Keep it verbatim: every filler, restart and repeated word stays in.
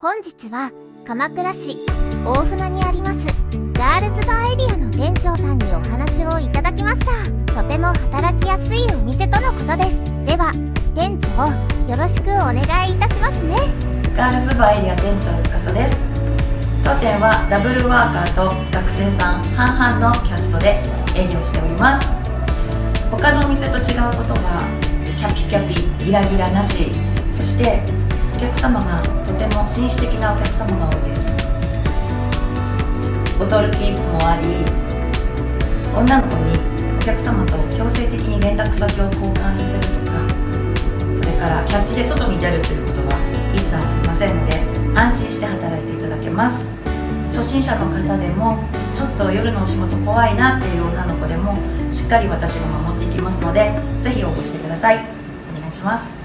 本日は鎌倉市大船にありますガールズバーエリアの店長さんにお話をいただきました。とても働きやすいお店とのことです。では店長よろしくお願いいたしますね。 ガールズバーエリア店長司です。当店はダブルワーカーと学生さん半々のキャストで営業しております。他のお店と違うことがキャピキャピギラギラなし、そしてお客様がとても紳士的なお客様が多いです。ボトルキープもあり、女の子にお客様と強制的に連絡先を交換させるとか、それからキャッチで外に出るということは一切ありませんので、安心して働いていただけます。初心者の方でもちょっと夜のお仕事怖いなっていう女の子でもしっかり私が守っていきますので、ぜひ応募してください。お願いします。